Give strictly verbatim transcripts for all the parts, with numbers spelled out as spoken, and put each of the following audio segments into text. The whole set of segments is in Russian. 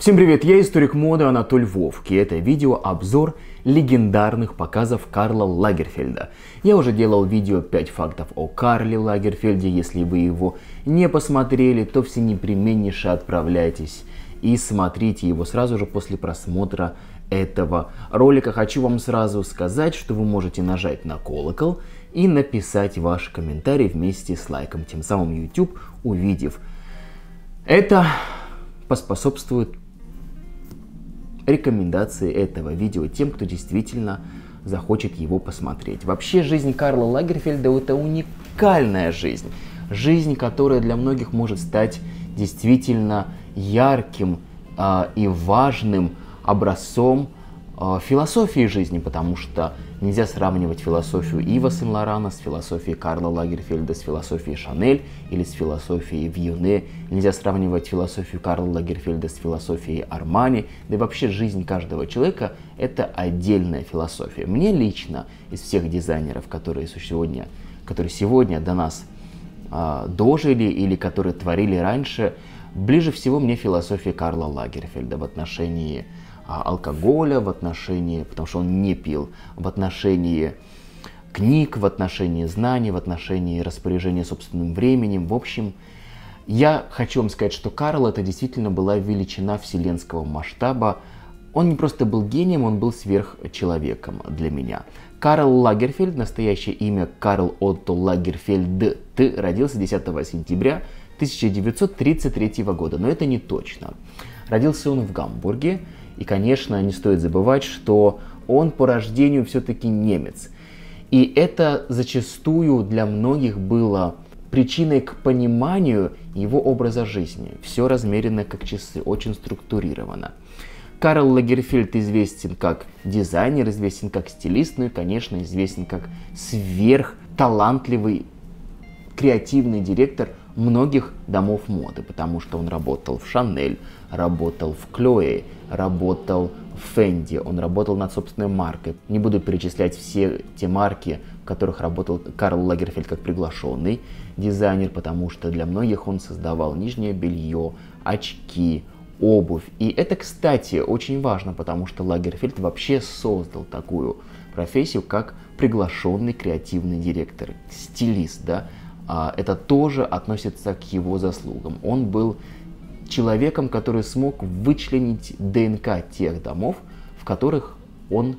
Всем привет, я историк моды Анатолий Вовк, и это видео обзор легендарных показов Карла Лагерфельда. Я уже делал видео пять фактов о Карле Лагерфельде, если вы его не посмотрели, то все непременнейше отправляйтесь и смотрите его сразу же после просмотра этого ролика. Хочу вам сразу сказать, что вы можете нажать на колокол и написать ваш комментарий вместе с лайком. Тем самым YouTube, увидев это, поспособствует рекомендации этого видео тем, кто действительно захочет его посмотреть. Вообще, жизнь Карла Лагерфельда — это уникальная жизнь. Жизнь, которая для многих может стать действительно ярким э, и важным образцом э, философии жизни, потому что нельзя сравнивать философию Ива Сен-Лорана с философией Карла Лагерфельда, с философией Шанель или с философией Вьюне. Нельзя сравнивать философию Карла Лагерфельда с философией Армани. Да и вообще жизнь каждого человека — это отдельная философия. Мне лично из всех дизайнеров, которые сегодня, которые сегодня до нас э, дожили или которые творили раньше, ближе всего мне философия Карла Лагерфельда в отношении алкоголя, в отношении, потому что он не пил, в отношении книг, в отношении знаний, в отношении распоряжения собственным временем. В общем, я хочу вам сказать, что Карл — это действительно была величина вселенского масштаба. Он не просто был гением, он был сверхчеловеком для меня. Карл Лагерфельд, настоящее имя Карл Отто Лагерфельд, родился десятого сентября тысяча девятьсот тридцать третьего года, но это не точно. Родился он в Гамбурге. И, конечно, не стоит забывать, что он по рождению все-таки немец. И это зачастую для многих было причиной к пониманию его образа жизни. Все размерено как часы, очень структурировано. Карл Лагерфельд известен как дизайнер, известен как стилист, ну и, конечно, известен как сверхталантливый, креативный директор многих домов моды, потому что он работал в Шанель, работал в Клое, работал в Фенди, он работал над собственной маркой. Не буду перечислять все те марки, в которых работал Карл Лагерфельд как приглашенный дизайнер, потому что для многих он создавал нижнее белье, очки, обувь. И это, кстати, очень важно, потому что Лагерфельд вообще создал такую профессию, как приглашенный креативный директор, стилист, да. Это тоже относится к его заслугам. Он был человеком, который смог вычленить ДНК тех домов, в которых он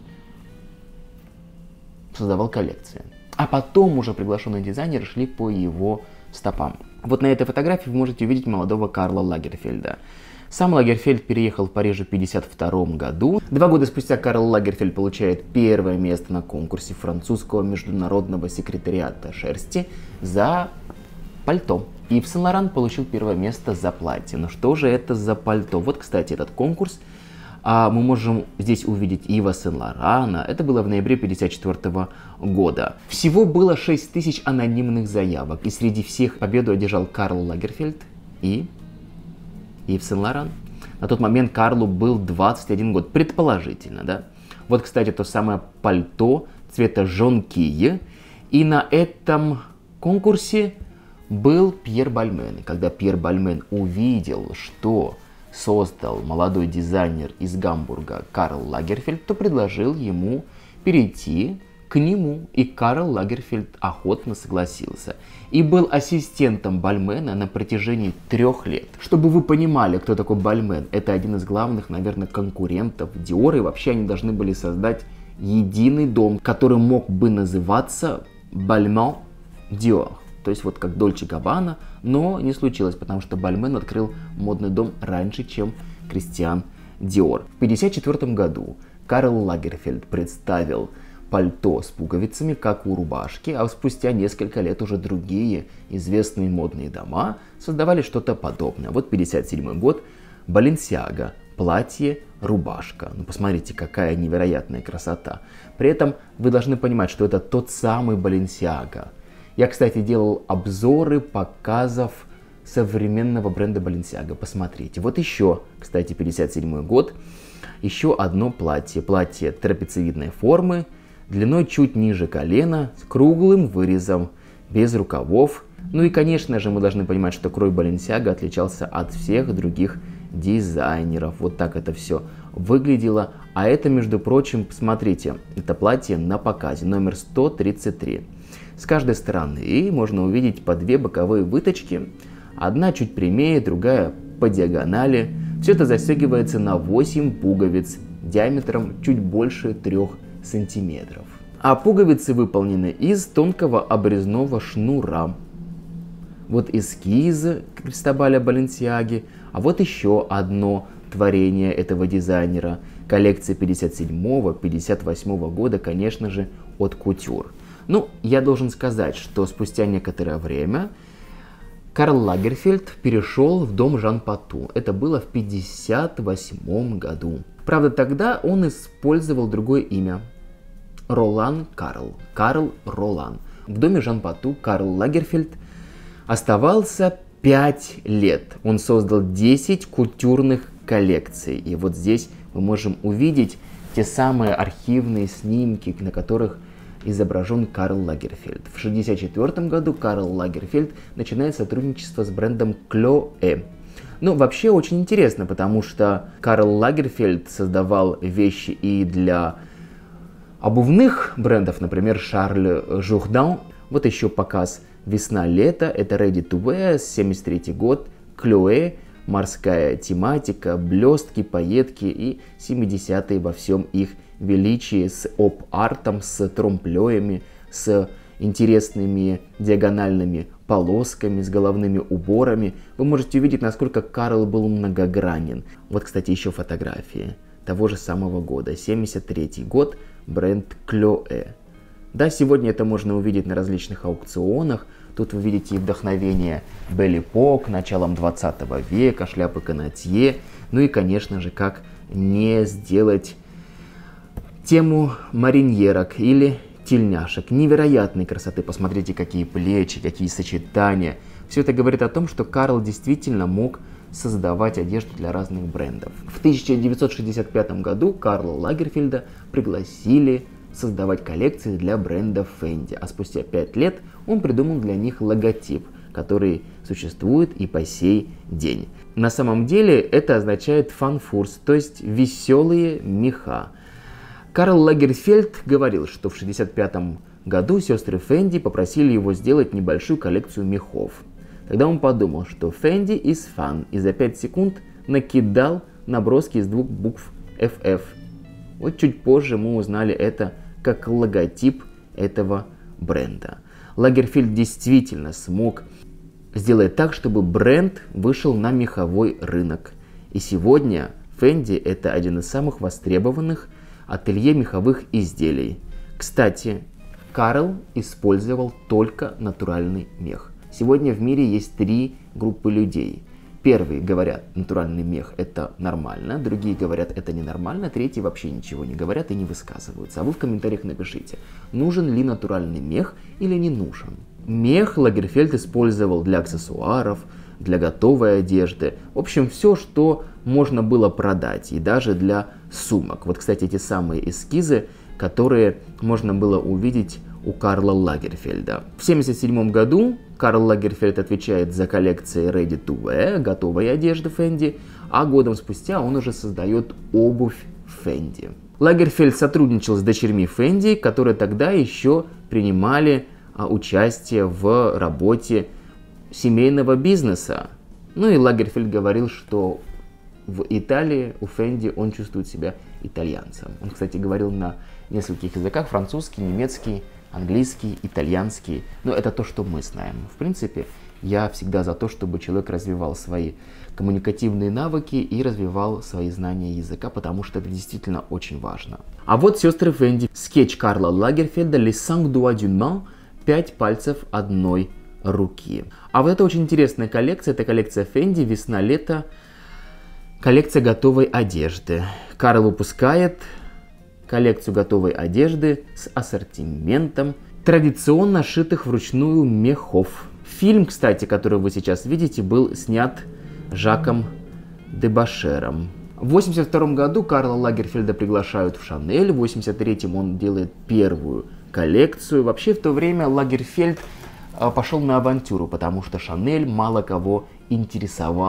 создавал коллекции. А потом уже приглашенные дизайнеры шли по его стопам. Вот на этой фотографии вы можете увидеть молодого Карла Лагерфельда. Сам Лагерфельд переехал в Париж в тысяча девятьсот пятьдесят втором году. Два года спустя Карл Лагерфельд получает первое место на конкурсе французского международного секретариата шерсти за пальто. И в Сен-Лоран получил первое место за платье. Но что же это за пальто? Вот, кстати, этот конкурс. А мы можем здесь увидеть Ива Сен-Лорана. Это было в ноябре тысяча девятьсот пятьдесят четвёртого года. Всего было шесть тысяч анонимных заявок. И среди всех победу одержал Карл Лагерфельд и Ив Сен-Лоран. На тот момент Карлу был двадцать один год, предположительно, да. Вот, кстати, то самое пальто цвета жонкие. И на этом конкурсе был Пьер Бальмен. И когда Пьер Бальмен увидел, что создал молодой дизайнер из Гамбурга Карл Лагерфельд, то предложил ему перейти к нему, и Карл Лагерфельд охотно согласился. И был ассистентом Бальмена на протяжении трех лет. Чтобы вы понимали, кто такой Бальмен, это один из главных, наверное, конкурентов Dior, и вообще они должны были создать единый дом, который мог бы называться Бальмен Dior. То есть вот как Дольче Габбана, но не случилось, потому что Бальмен открыл модный дом раньше, чем Кристиан Диор. В тысяча девятьсот пятьдесят четвёртом году Карл Лагерфельд представил пальто с пуговицами, как у рубашки, а спустя несколько лет уже другие известные модные дома создавали что-то подобное. Вот пятьдесят седьмой год, Баленсиага, платье, рубашка. Ну посмотрите, какая невероятная красота. При этом вы должны понимать, что это тот самый Баленсиага. Я, кстати, делал обзоры показов современного бренда Balenciaga. Посмотрите. Вот еще, кстати, пятьдесят седьмой год. Еще одно платье. Платье трапециевидной формы, длиной чуть ниже колена, с круглым вырезом, без рукавов. Ну и, конечно же, мы должны понимать, что крой Balenciaga отличался от всех других дизайнеров. Вот так это все выглядело. А это, между прочим, смотрите, это платье на показе, номер сто тридцать три. С каждой стороны и можно увидеть по две боковые выточки. Одна чуть прямее, другая по диагонали. Все это застегивается на восемь пуговиц диаметром чуть больше трех сантиметров. А пуговицы выполнены из тонкого обрезного шнура. Вот эскиз Кристобаля Баленсиаги, а вот еще одно творение этого дизайнера. Коллекция пятьдесят седьмого — пятьдесят восьмого года, конечно же, от Couture. Ну, я должен сказать, что спустя некоторое время Карл Лагерфельд перешел в дом Жан Пату. Это было в пятьдесят восьмом году. Правда, тогда он использовал другое имя. Ролан Карл. Карл Ролан. В доме Жан Пату Карл Лагерфельд оставался пять лет. Он создал десять кутюрных коллекций. И вот здесь мы можем увидеть те самые архивные снимки, на которых изображен Карл Лагерфельд. В шестьдесят четвёртом году Карл Лагерфельд начинает сотрудничество с брендом Chloé. Ну, вообще очень интересно, потому что Карл Лагерфельд создавал вещи и для обувных брендов, например, Шарль Журдан. Вот еще показ «Весна-лето», это Ready to Wear, семьдесят третий год, Chloé, морская тематика, блестки, пайетки и семидесятые во всем их величии с оп-артом, с тромплёями, с интересными диагональными полосками, с головными уборами. Вы можете увидеть, насколько Карл был многогранен. Вот, кстати, еще фотографии того же самого года, семьдесят третий год, бренд Chloé. Да, сегодня это можно увидеть на различных аукционах. Тут вы видите вдохновение Belle Époque, началом двадцатого века, шляпы Канатье. Ну и, конечно же, как не сделать тему мариньерок или тельняшек. Невероятной красоты. Посмотрите, какие плечи, какие сочетания. Все это говорит о том, что Карл действительно мог создавать одежду для разных брендов. В тысяча девятьсот шестьдесят пятом году Карла Лагерфельда пригласили создавать коллекции для бренда Fendi, а спустя пять лет он придумал для них логотип, который существует и по сей день. На самом деле это означает фанфурс, то есть веселые меха. Карл Лагерфельд говорил, что в шестьдесят пятом году сестры Fendi попросили его сделать небольшую коллекцию мехов. Тогда он подумал, что Fendi is fun, и за пять секунд накидал наброски из двух букв эф эф. Вот чуть позже мы узнали это как логотип этого бренда. Лагерфельд действительно смог сделать так, чтобы бренд вышел на меховой рынок. И сегодня Fendi — это один из самых востребованных ателье меховых изделий. Кстати, Карл использовал только натуральный мех. Сегодня в мире есть три группы людей. Первые говорят, натуральный мех это нормально, другие говорят, это ненормально, третьи вообще ничего не говорят и не высказываются. А вы в комментариях напишите, нужен ли натуральный мех или не нужен. Мех Лагерфельд использовал для аксессуаров, для готовой одежды, в общем, все, что можно было продать, и даже для сумок. Вот, кстати, эти самые эскизы, которые можно было увидеть у Карла Лагерфельда. В семьдесят седьмом году Карл Лагерфельд отвечает за коллекции Ready to Wear, готовой одежды Fendi, а годом спустя он уже создает обувь Fendi. Лагерфельд сотрудничал с дочерьми Fendi, которые тогда еще принимали а, участие в работе семейного бизнеса. Ну и Лагерфельд говорил, что в Италии у Fendi он чувствует себя итальянцем. Он, кстати, говорил на нескольких языках: французский, немецкий, английский, итальянский. Но это то, что мы знаем. В принципе, я всегда за то, чтобы человек развивал свои коммуникативные навыки и развивал свои знания языка, потому что это действительно очень важно. А вот сестры Fendi. Скетч Карла Лагерфельда «Les cinq doigts d'une main» — пять пальцев одной руки. А вот это очень интересная коллекция. Это коллекция Fendi «Весна-лето». Коллекция готовой одежды. Карл выпускает коллекцию готовой одежды с ассортиментом традиционно шитых вручную мехов. Фильм, кстати, который вы сейчас видите, был снят Жаком Дебашером. В восемьдесят втором году Карла Лагерфельда приглашают в Шанель, в восемьдесят третьем он делает первую коллекцию. Вообще в то время Лагерфельд пошел на авантюру, потому что Шанель мало кого интересовал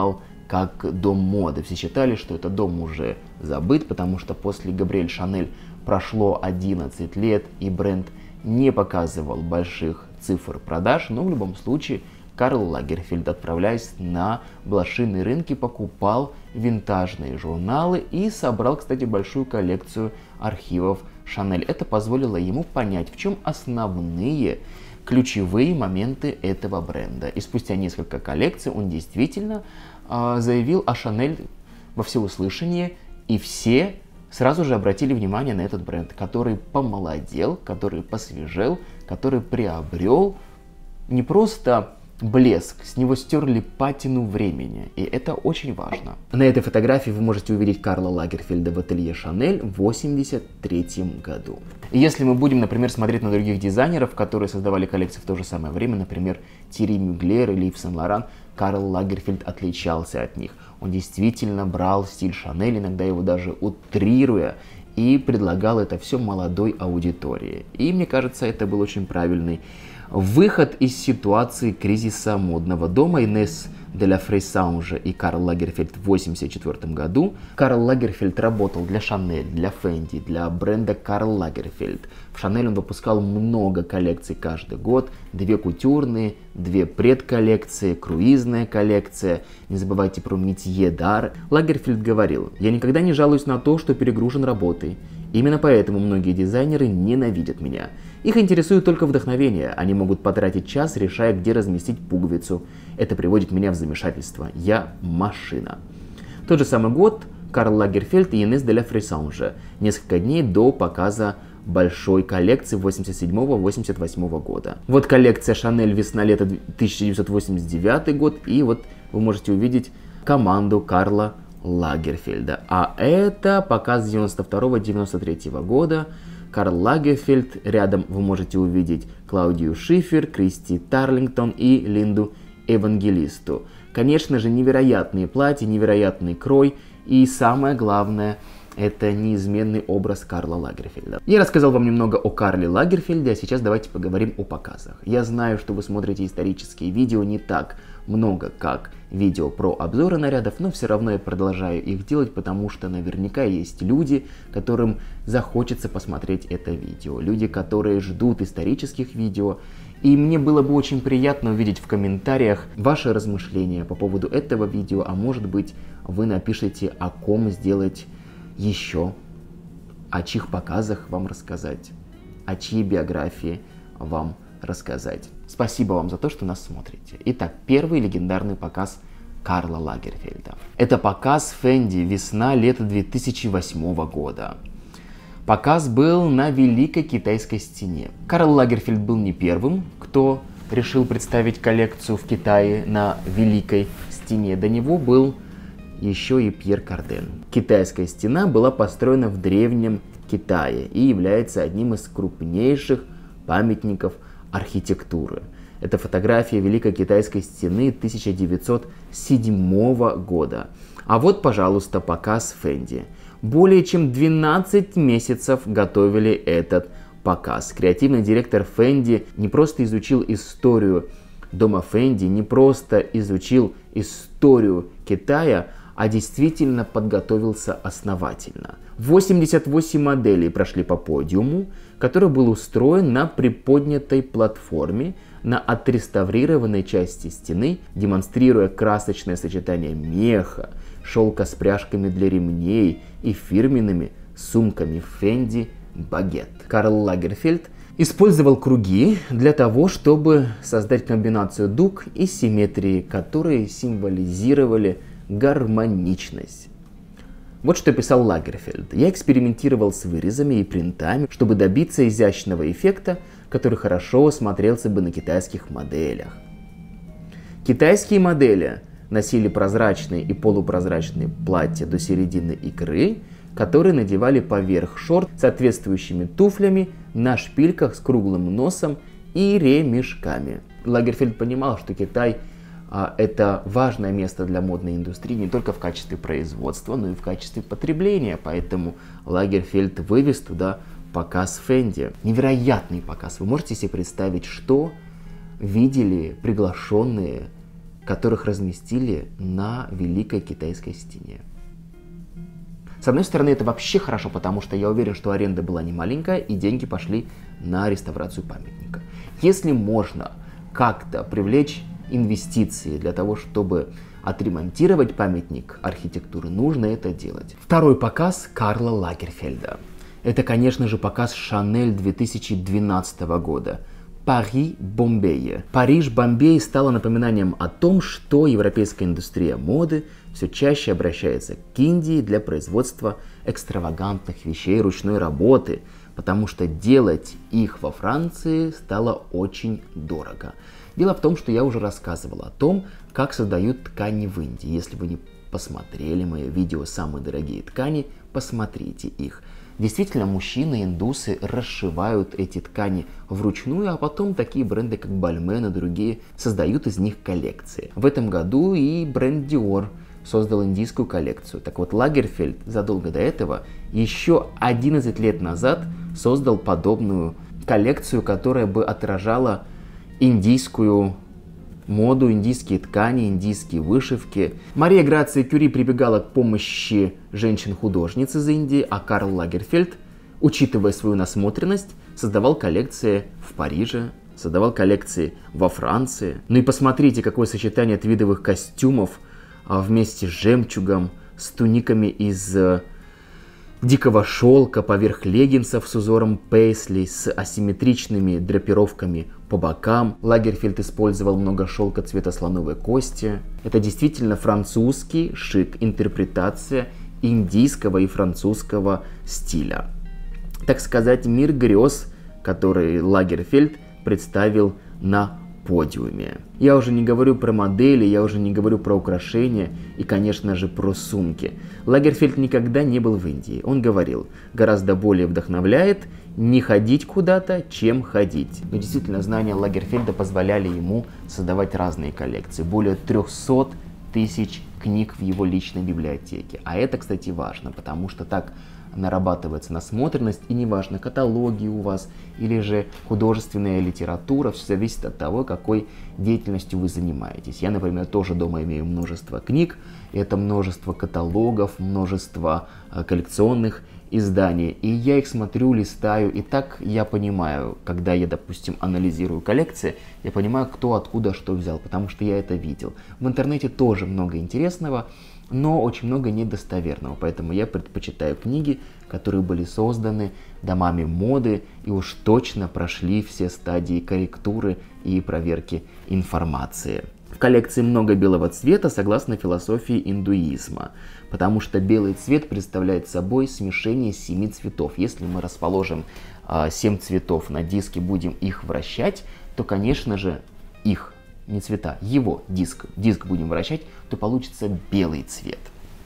как дом моды. Все считали, что этот дом уже забыт, потому что после Габриэль Шанель прошло одиннадцать лет, и бренд не показывал больших цифр продаж, но в любом случае Карл Лагерфельд, отправляясь на блошиные рынки, покупал винтажные журналы и собрал, кстати, большую коллекцию архивов Шанель. Это позволило ему понять, в чем основные ключевые моменты этого бренда. И спустя несколько коллекций он действительно э, заявил о Шанель во всеуслышание, и все сразу же обратили внимание на этот бренд, который помолодел, который посвежел, который приобрел не просто блеск, с него стерли патину времени, и это очень важно. На этой фотографии вы можете увидеть Карла Лагерфельда в ателье Шанель в восемьдесят третьем году. И если мы будем, например, смотреть на других дизайнеров, которые создавали коллекции в то же самое время, например, Тири Мюглер или Ив Сен-Лоран, Карл Лагерфельд отличался от них. Он действительно брал стиль Шанель, иногда его даже утрируя, и предлагал это все молодой аудитории. И мне кажется, это был очень правильный выход из ситуации кризиса модного дома. Инесс де ла Фрейсаунже и Карл Лагерфельд в восемьдесят четвёртом году. Карл Лагерфельд работал для Шанель, для Фенди, для бренда Карл Лагерфельд. В Шанель он выпускал много коллекций каждый год. Две кутюрные, две предколлекции, круизная коллекция. Не забывайте про Метье Дар. Лагерфельд говорил: «Я никогда не жалуюсь на то, что перегружен работой. Именно поэтому многие дизайнеры ненавидят меня. Их интересует только вдохновение. Они могут потратить час, решая, где разместить пуговицу. Это приводит меня в замешательство. Я машина». Тот же самый год Карл Лагерфельд и Инесс де ла Фрейсаунже. Несколько дней до показа большой коллекции восемьдесят седьмого — восемьдесят восьмого года. Вот коллекция Шанель весна-лето тысяча девятьсот восемьдесят девятый год. И вот вы можете увидеть команду Карла Лагерфельда. А это показ девяносто второго — девяносто третьего года. Карл Лагерфельд. Рядом вы можете увидеть Клаудию Шифер, Кристи Тарлингтон и Линду Евангелисту. Конечно же, невероятные платья, невероятный крой. И самое главное, это неизменный образ Карла Лагерфельда. Я рассказал вам немного о Карле Лагерфельде, а сейчас давайте поговорим о показах. Я знаю, что вы смотрите исторические видео не так много, как видео про обзоры нарядов, но все равно я продолжаю их делать, потому что наверняка есть люди, которым захочется посмотреть это видео. Люди, которые ждут исторических видео. И мне было бы очень приятно увидеть в комментариях ваши размышления по поводу этого видео, а может быть вы напишите, о ком сделать еще, о чьих показах вам рассказать, о чьей биографии вам рассказать. Спасибо вам за то, что нас смотрите. Итак, первый легендарный показ Карла Лагерфельда. Это показ Фенди весна-лето две тысячи восьмого года. Показ был на Великой Китайской стене. Карл Лагерфельд был не первым, кто решил представить коллекцию в Китае на Великой стене. До него был еще и Пьер Карден. Китайская стена была построена в древнем Китае и является одним из крупнейших памятников архитектуры. Это фотография Великой Китайской стены тысяча девятьсот седьмого года. А вот, пожалуйста, показ Фенди. Более чем двенадцать месяцев готовили этот показ. Креативный директор Фенди не просто изучил историю дома Фенди, не просто изучил историю Китая, а действительно подготовился основательно. восемьдесят восемь моделей прошли по подиуму, который был устроен на приподнятой платформе на отреставрированной части стены, демонстрируя красочное сочетание меха, шелка с пряжками для ремней и фирменными сумками Фенди Багет. Карл Лагерфельд использовал круги для того, чтобы создать комбинацию дуг и симметрии, которые символизировали гармоничность. Вот что писал Лагерфельд. «Я экспериментировал с вырезами и принтами, чтобы добиться изящного эффекта, который хорошо смотрелся бы на китайских моделях. Китайские модели носили прозрачные и полупрозрачные платья до середины икры, которые надевали поверх шорт с соответствующими туфлями на шпильках с круглым носом и ремешками». Лагерфельд понимал, что Китай а, это важное место для модной индустрии не только в качестве производства, но и в качестве потребления, поэтому Лагерфельд вывез туда показ Фенди. Невероятный показ. Вы можете себе представить, что видели приглашенные которых разместили на Великой Китайской стене. С одной стороны, это вообще хорошо, потому что я уверен, что аренда была не маленькая, и деньги пошли на реставрацию памятника. Если можно как-то привлечь инвестиции для того, чтобы отремонтировать памятник архитектуры, нужно это делать. Второй показ Карла Лагерфельда. Это, конечно же, показ Шанель две тысячи двенадцатого года. Париж-Бомбей. Париж-Бомбей стало напоминанием о том, что европейская индустрия моды все чаще обращается к Индии для производства экстравагантных вещей ручной работы, потому что делать их во Франции стало очень дорого. Дело в том, что я уже рассказывал о том, как создают ткани в Индии. Если вы не посмотрели мое видео «Самые дорогие ткани», посмотрите их. Действительно, мужчины, индусы расшивают эти ткани вручную, а потом такие бренды, как Balmain и другие, создают из них коллекции. В этом году и бренд Dior создал индийскую коллекцию. Так вот, Лагерфельд задолго до этого, еще одиннадцать лет назад, создал подобную коллекцию, которая бы отражала индийскую моду, индийские ткани, индийские вышивки. Мария Грация Кюри прибегала к помощи женщин-художниц из Индии, а Карл Лагерфельд, учитывая свою насмотренность, создавал коллекции в Париже, создавал коллекции во Франции. Ну и посмотрите, какое сочетание твидовых костюмов вместе с жемчугом, с туниками из дикого шелка поверх леггинсов с узором пейсли, с асимметричными драпировками по бокам. Лагерфельд использовал много шелка цвета слоновой кости. Это действительно французский шик, интерпретация индийского и французского стиля. Так сказать, мир грез, который Лагерфельд представил на подиуме. Я уже не говорю про модели, я уже не говорю про украшения и, конечно же, про сумки. Лагерфельд никогда не был в Индии. Он говорил, гораздо более вдохновляет не ходить куда-то, чем ходить. Но действительно, знания Лагерфельда позволяли ему создавать разные коллекции. Более трёхсот тысяч книг в его личной библиотеке. А это, кстати, важно, потому что так нарабатывается насмотренность, и неважно, каталоги у вас или же художественная литература, все зависит от того, какой деятельностью вы занимаетесь. Я, например, тоже дома имею множество книг, это множество каталогов, множество коллекционных изданий, и я их смотрю, листаю, и так я понимаю, когда я, допустим, анализирую коллекции, я понимаю, кто откуда что взял, потому что я это видел. В интернете тоже много интересного, но очень много недостоверного, поэтому я предпочитаю книги, которые были созданы домами моды и уж точно прошли все стадии корректуры и проверки информации. В коллекции много белого цвета согласно философии индуизма, потому что белый цвет представляет собой смешение семи цветов. Если мы расположим э, семь цветов на диске, будем их вращать, то, конечно же, их не цвета, его диск, диск будем вращать, то получится белый цвет.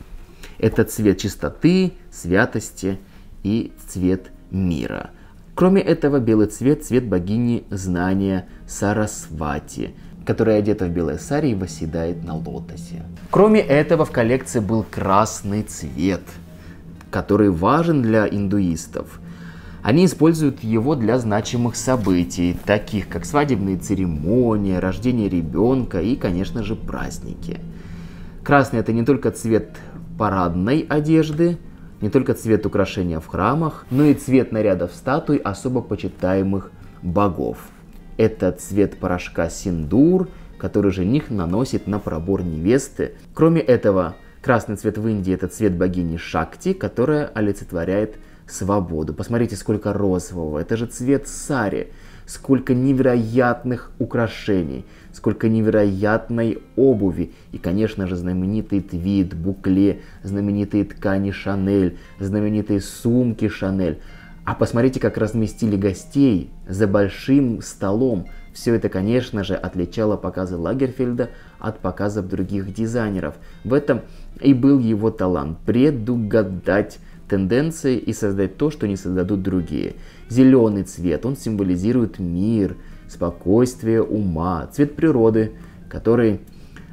Это цвет чистоты, святости и цвет мира. Кроме этого, белый цвет – цвет богини знания Сарасвати, которая одета в белое сари и восседает на лотосе. Кроме этого, в коллекции был красный цвет, который важен для индуистов. Они используют его для значимых событий, таких как свадебные церемонии, рождение ребенка и, конечно же, праздники. Красный – это не только цвет парадной одежды, не только цвет украшения в храмах, но и цвет нарядов статуй особо почитаемых богов. Это цвет порошка синдур, который жених наносит на пробор невесты. Кроме этого, красный цвет в Индии – это цвет богини Шакти, которая олицетворяет свободу. Посмотрите, сколько розового. Это же цвет сари. Сколько невероятных украшений, сколько невероятной обуви. И, конечно же, знаменитый твид, букле, знаменитые ткани Шанель, знаменитые сумки Шанель. А посмотрите, как разместили гостей за большим столом. Все это, конечно же, отличало показы Лагерфельда от показов других дизайнеров. В этом и был его талант – предугадать тенденции и создать то, что не создадут другие. Зеленый цвет, он символизирует мир, спокойствие ума, цвет природы, который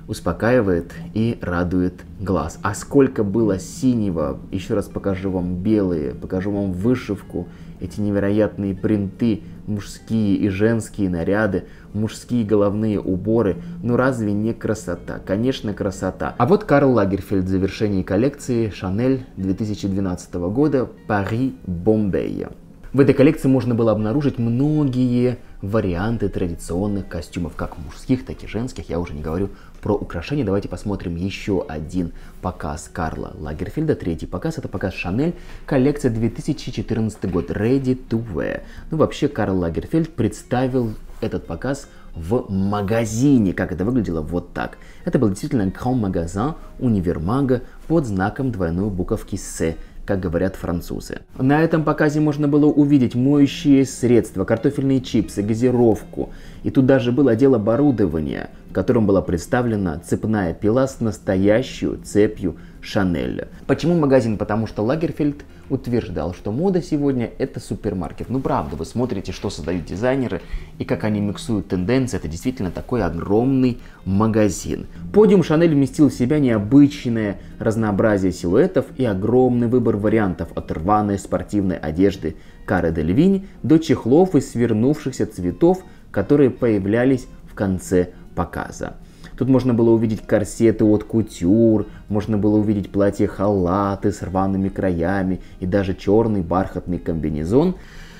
успокаивает и радует глаз. А сколько было синего, еще раз покажу вам белые, покажу вам вышивку, эти невероятные принты, мужские и женские наряды, мужские головные уборы. Ну разве не красота? Конечно, красота. А вот Карл Лагерфельд в завершении коллекции Chanel две тысячи двенадцатого года Paris Bombay. В этой коллекции можно было обнаружить многие варианты традиционных костюмов, как мужских, так и женских. Я уже не говорю про украшения. Давайте посмотрим еще один показ Карла Лагерфельда. Третий показ — это показ Chanel, коллекция две тысячи четырнадцатый год, Ready to Wear. Ну, вообще, Карл Лагерфельд представил этот показ в магазине. Как это выглядело? Вот так. Это был действительно Grand Magasin, универмага под знаком двойной буковки «С», как говорят французы. На этом показе можно было увидеть моющие средства, картофельные чипсы, газировку. И тут даже был отдел оборудования, в котором была представлена цепная пила с настоящей цепью Chanel. Почему магазин? Потому что Лагерфельд утверждал, что мода сегодня — это супермаркет. Ну правда, вы смотрите, что создают дизайнеры и как они миксуют тенденции. Это действительно такой огромный магазин. Подиум Chanel вместил в себя необычное разнообразие силуэтов и огромный выбор вариантов от рваной спортивной одежды Cara Delevingne до чехлов из свернувшихся цветов, которые появлялись в конце показа. Тут можно было увидеть корсеты от кутюр, можно было увидеть платья-халаты с рваными краями и даже черный бархатный комбинезон.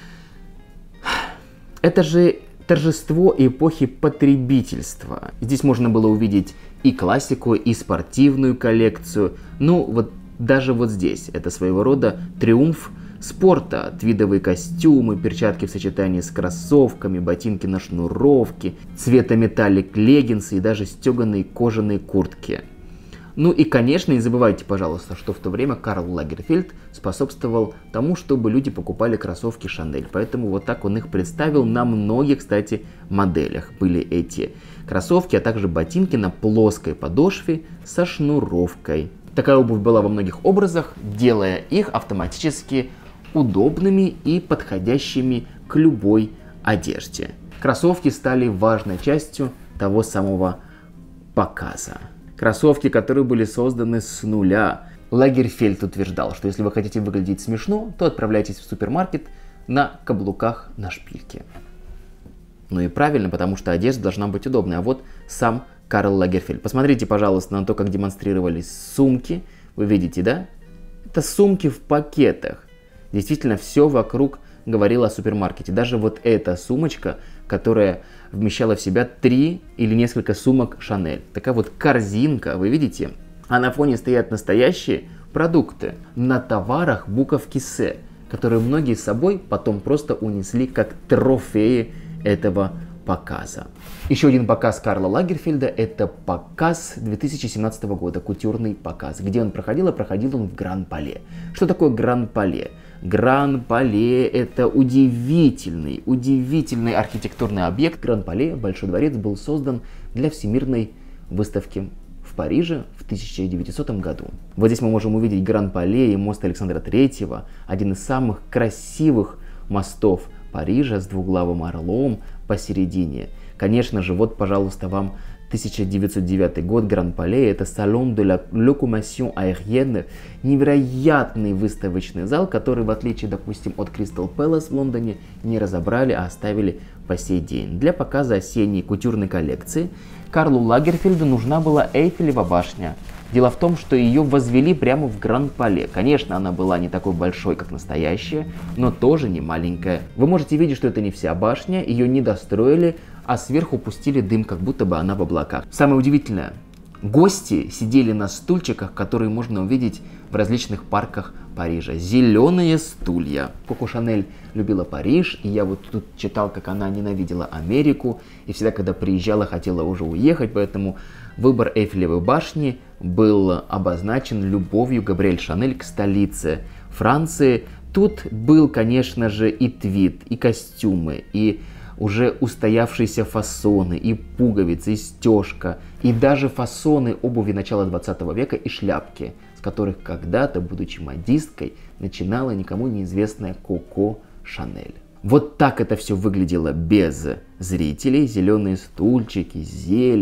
Это же торжество эпохи потребительства. Здесь можно было увидеть и классику, и спортивную коллекцию. Ну, вот даже вот здесь это своего рода триумф спорта. Твидовые костюмы, перчатки в сочетании с кроссовками, ботинки на шнуровке, цвета металлик леггинсы и даже стеганые кожаные куртки. Ну и, конечно, не забывайте, пожалуйста, что в то время Карл Лагерфельд способствовал тому, чтобы люди покупали кроссовки Chanel. Поэтому вот так он их представил на многих, кстати, моделях. Были эти кроссовки, а также ботинки на плоской подошве со шнуровкой. Такая обувь была во многих образах, делая их автоматически удобными и подходящими к любой одежде. Кроссовки стали важной частью того самого показа. Кроссовки, которые были созданы с нуля. Лагерфельд утверждал, что если вы хотите выглядеть смешно, то отправляйтесь в супермаркет на каблуках на шпильке. Ну и правильно, потому что одежда должна быть удобной. А вот сам Карл Лагерфельд. Посмотрите, пожалуйста, на то, как демонстрировались сумки. Вы видите, да? Это сумки в пакетах. Действительно, все вокруг говорило о супермаркете. Даже вот эта сумочка, которая вмещала в себя три или несколько сумок Chanel. Такая вот корзинка, вы видите? А на фоне стоят настоящие продукты. На товарах буковки «С», которые многие с собой потом просто унесли как трофеи этого показа. Еще один показ Карла Лагерфельда — это показ две тысячи семнадцатого года, кутюрный показ. Где он проходил? А проходил он в Гран-Пале. Что такое Гран-Пале? Гран-Пале — это удивительный, удивительный архитектурный объект. Гран-Пале, Большой дворец, был создан для Всемирной выставки в Париже в тысяча девятисотом году. Вот здесь мы можем увидеть Гран-Пале и мост Александра Третьего, один из самых красивых мостов Парижа с двуглавым орлом посередине. Конечно же, вот, пожалуйста, вам тысяча девятьсот девятый год, Гран-Пале, это Salon de la Locomotion Aérienne, невероятный выставочный зал, который, в отличие, допустим, от Crystal Palace в Лондоне, не разобрали, а оставили по сей день. Для показа осенней кутюрной коллекции Карлу Лагерфельду нужна была Эйфелева башня. Дело в том, что ее возвели прямо в Гран-Пале. Конечно, она была не такой большой, как настоящая, но тоже не маленькая. Вы можете видеть, что это не вся башня, ее не достроили, а сверху пустили дым, как будто бы она в облаках. Самое удивительное, гости сидели на стульчиках, которые можно увидеть в различных парках Парижа. Зеленые стулья. Коко Шанель любила Париж, и я вот тут читал, как она ненавидела Америку, и всегда, когда приезжала, хотела уже уехать, поэтому выбор Эйфелевой башни был обозначен любовью Габриэль Шанель к столице Франции. Тут был, конечно же, и твид, и костюмы, и уже устоявшиеся фасоны, и пуговицы, и стежка, и даже фасоны обуви начала двадцатого века и шляпки, с которых когда-то, будучи модисткой, начинала никому неизвестная Коко Шанель. Вот так это все выглядело без зрителей. Зеленые стульчики, зелень,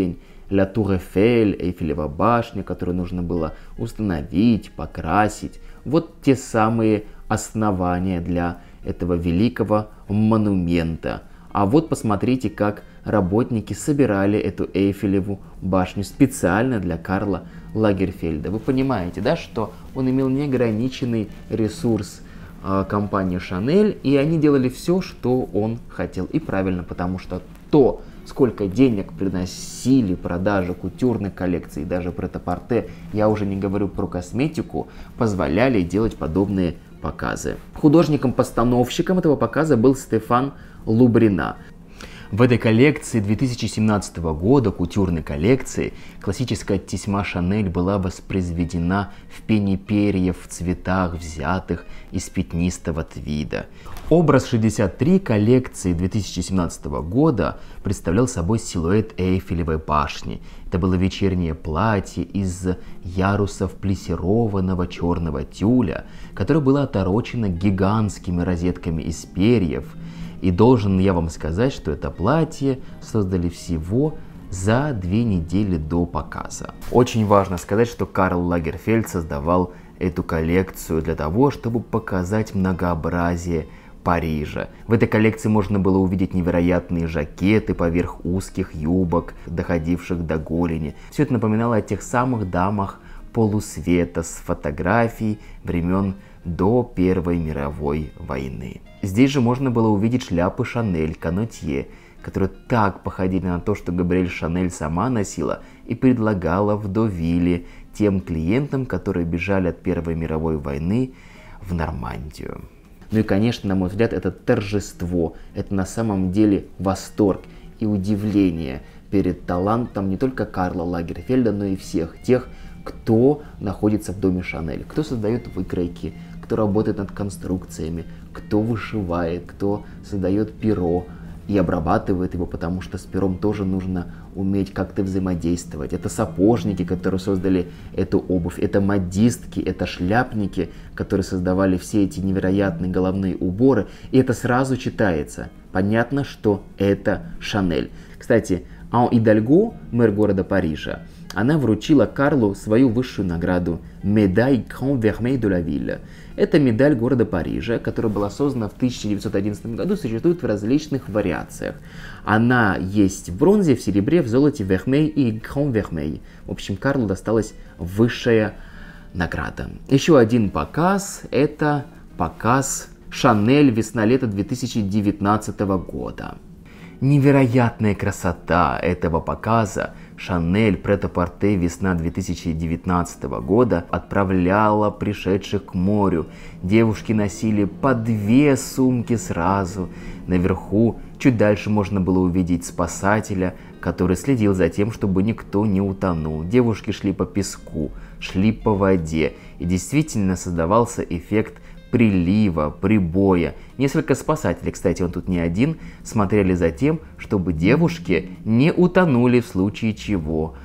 Ля Тур Эйфель, Эйфелева башня, которую нужно было установить, покрасить. Вот те самые основания для этого великого монумента. А вот посмотрите, как работники собирали эту Эйфелеву башню специально для Карла Лагерфельда. Вы понимаете, да, что он имел неограниченный ресурс э, компании Chanel, и они делали все, что он хотел. И правильно, потому что то, сколько денег приносили продажи кутюрных коллекций, даже пret-à-porter, я уже не говорю про косметику, позволяли делать подобные показы. Художником-постановщиком этого показа был Стефан Лубрина. В этой коллекции две тысячи семнадцатого года, кутюрной коллекции, классическая тесьма Шанель была воспроизведена в пене перьев в цветах, взятых из пятнистого твида. Образ шестьдесят три коллекции две тысячи семнадцатого года представлял собой силуэт Эйфелевой башни. Это было вечернее платье из ярусов плессированного черного тюля, которое было оторочено гигантскими розетками из перьев. И должен я вам сказать, что это платье создали всего за две недели до показа. Очень важно сказать, что Карл Лагерфельд создавал эту коллекцию для того, чтобы показать многообразие Парижа. В этой коллекции можно было увидеть невероятные жакеты поверх узких юбок, доходивших до голени. Все это напоминало о тех самых дамах полусвета с фотографий времен до Первой мировой войны. Здесь же можно было увидеть шляпы Шанель, Канотье, которые так походили на то, что Габриэль Шанель сама носила и предлагала в Довиле тем клиентам, которые бежали от Первой мировой войны в Нормандию. Ну и, конечно, на мой взгляд, это торжество, это на самом деле восторг и удивление перед талантом не только Карла Лагерфельда, но и всех тех, кто находится в доме Шанель, кто создает выкройки, кто работает над конструкциями, кто вышивает, кто создает перо и обрабатывает его, потому что с пером тоже нужно уметь как-то взаимодействовать. Это сапожники, которые создали эту обувь, это модистки, это шляпники, которые создавали все эти невероятные головные уборы, и это сразу читается. Понятно, что это Шанель. Кстати, Ан Идальго, мэр города Парижа, она вручила Карлу свою высшую награду «Médaille Grand Vermeil de la Ville». Это медаль города Парижа, которая была создана в тысяча девятьсот одиннадцатом году, существует в различных вариациях. Она есть в бронзе, в серебре, в золоте, Vermeil и Grand Vermeil. В общем, Карлу досталась высшая награда. Еще один показ – это показ Шанель весна-лето две тысячи девятнадцатого года. Невероятная красота этого показа Шанель Pret-à-Porter весна две тысячи девятнадцатого года отправляла пришедших к морю. Девушки носили по две сумки сразу. Наверху чуть дальше можно было увидеть спасателя, который следил за тем, чтобы никто не утонул. Девушки шли по песку, шли по воде, и действительно создавался эффект прилива, прибоя. Несколько спасателей, кстати, он тут не один, смотрели за тем, чтобы девушки не утонули в случае чего.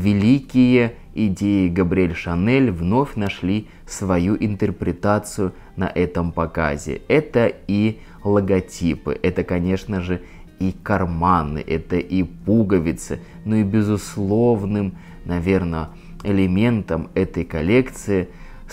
Великие идеи Габриэль Шанель вновь нашли свою интерпретацию на этом показе. Это и логотипы, это, конечно же, и карманы, это и пуговицы, ну и безусловным, наверное, элементом этой коллекции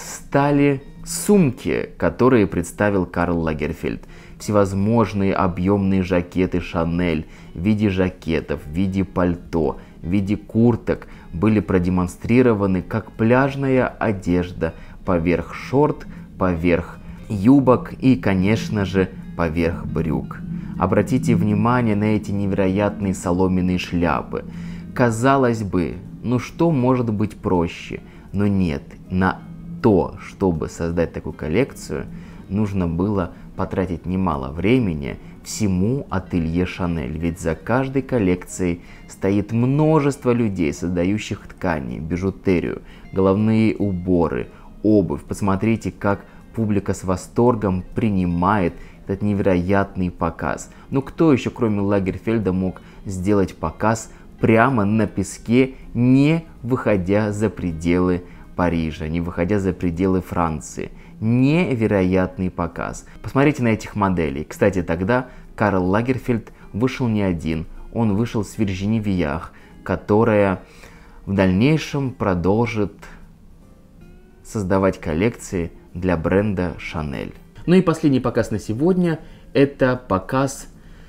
стали сумки, которые представил Карл Лагерфельд. Всевозможные объемные жакеты Шанель в виде жакетов, в виде пальто, в виде курток были продемонстрированы как пляжная одежда поверх шорт, поверх юбок и, конечно же, поверх брюк. Обратите внимание на эти невероятные соломенные шляпы. Казалось бы, ну что может быть проще? Но нет, на то, чтобы создать такую коллекцию, нужно было потратить немало времени всему ателье Шанель. Ведь за каждой коллекцией стоит множество людей, создающих ткани, бижутерию, головные уборы, обувь. Посмотрите, как публика с восторгом принимает этот невероятный показ. Ну кто еще, кроме Лагерфельда, мог сделать показ прямо на песке, не выходя за пределы Парижа, не выходя за пределы Франции? Невероятный показ. Посмотрите на этих моделей. Кстати, тогда Карл Лагерфельд вышел не один. Он вышел с Виржини Виях, которая в дальнейшем продолжит создавать коллекции для бренда Chanel. Ну и последний показ на сегодня – это показ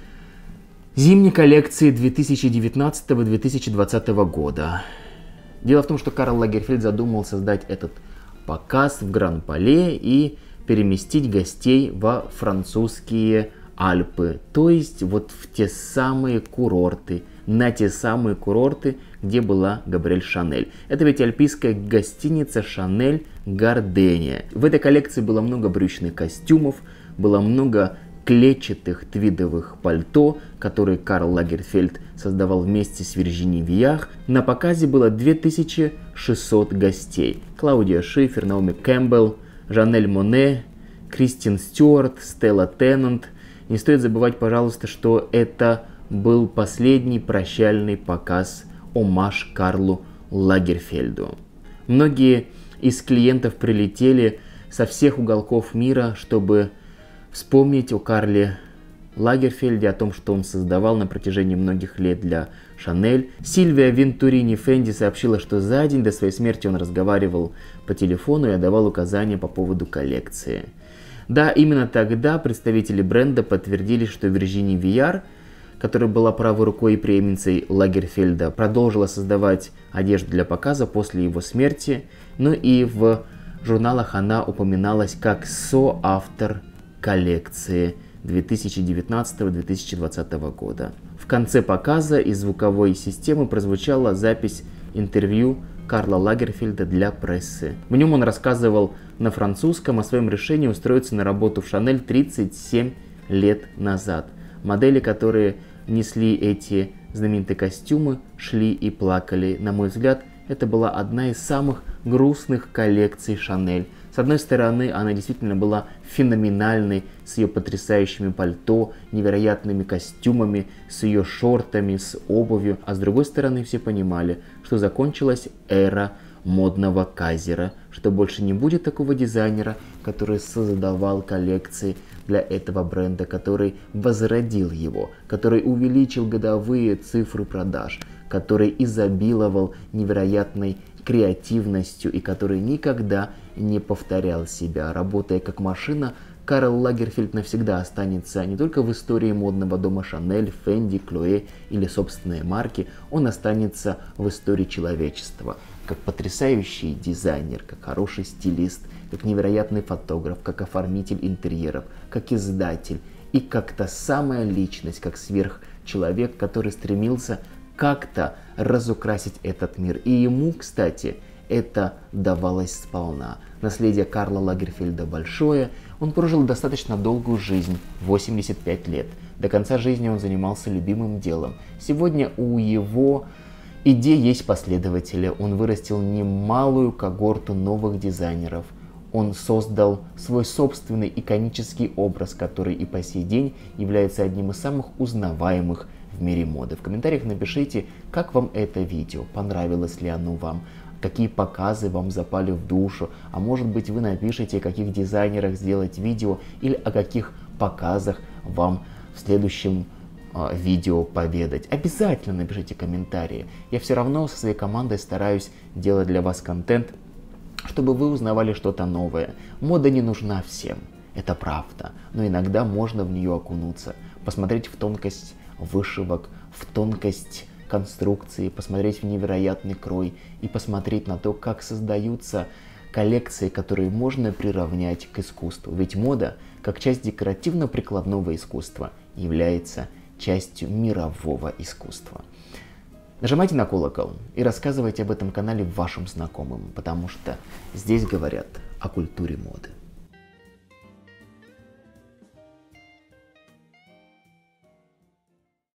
зимней коллекции две тысячи девятнадцатого — две тысячи двадцатого года. Дело в том, что Карл Лагерфельд задумал создать этот показ в Гран-Пале и переместить гостей во французские Альпы, то есть вот в те самые курорты, на те самые курорты, где была Габриэль Шанель. Это ведь альпийская гостиница Шанель Гардения. В этой коллекции было много брючных костюмов, было много клетчатых твидовых пальто, которые Карл Лагерфельд создавал вместе с Вирджини Виях. На показе было две тысячи шестьсот гостей. Клаудия Шифер, Наоми Кэмпбелл, Жанель Моне, Кристен Стюарт, Стелла Теннант. Не стоит забывать, пожалуйста, что это был последний прощальный показ, оммаж Карлу Лагерфельду. Многие из клиентов прилетели со всех уголков мира, чтобы вспомнить о Карле Лагерфельде, о том, что он создавал на протяжении многих лет для Шанель. Сильвия Вентурини Фенди сообщила, что за день до своей смерти он разговаривал по телефону и отдавал указания по поводу коллекции. Да, именно тогда представители бренда подтвердили, что Вирджини Вияр, которая была правой рукой и преемницей Лагерфельда, продолжила создавать одежду для показа после его смерти, но и в журналах она упоминалась как соавтор коллекции две тысячи девятнадцатого — две тысячи двадцатого года. В конце показа из звуковой системы прозвучала запись интервью Карла Лагерфельда для прессы. В нем он рассказывал на французском о своем решении устроиться на работу в Шанель тридцать семь лет назад. Модели, которые несли эти знаменитые костюмы, шли и плакали. На мой взгляд, это была одна из самых грустных коллекций Шанель. С одной стороны, она действительно была феноменальной, с ее потрясающими пальто, невероятными костюмами, с ее шортами, с обувью. А с другой стороны, все понимали, что закончилась эра модного казера, что больше не будет такого дизайнера, который создавал коллекции для этого бренда, который возродил его, который увеличил годовые цифры продаж, который изобиловал невероятной креативностью и который никогда не повторял себя. Работая как машина, Карл Лагерфельд навсегда останется не только в истории модного дома Шанель, Фенди, Клоэ или собственной марки, он останется в истории человечества. Как потрясающий дизайнер, как хороший стилист, как невероятный фотограф, как оформитель интерьеров, как издатель и как та самая личность, как сверхчеловек, который стремился как-то разукрасить этот мир. И ему, кстати, это давалось сполна. Наследие Карла Лагерфельда большое. Он прожил достаточно долгую жизнь, восемьдесят пять лет. До конца жизни он занимался любимым делом. Сегодня у его идей есть последователи. Он вырастил немалую когорту новых дизайнеров. Он создал свой собственный иконический образ, который и по сей день является одним из самых узнаваемых в мире моды. В комментариях напишите, как вам это видео, понравилось ли оно вам, какие показы вам запали в душу, а может быть вы напишите, о каких дизайнерах сделать видео или о каких показах вам в следующем э, видео поведать. Обязательно напишите комментарии. Я все равно со своей командой стараюсь делать для вас контент, чтобы вы узнавали что-то новое. Мода не нужна всем, это правда, но иногда можно в нее окунуться, посмотреть в тонкость вышивок, в тонкость конструкции, посмотреть в невероятный крой и посмотреть на то, как создаются коллекции, которые можно приравнять к искусству. Ведь мода, как часть декоративно-прикладного искусства, является частью мирового искусства. Нажимайте на колокол и рассказывайте об этом канале вашим знакомым, потому что здесь говорят о культуре моды.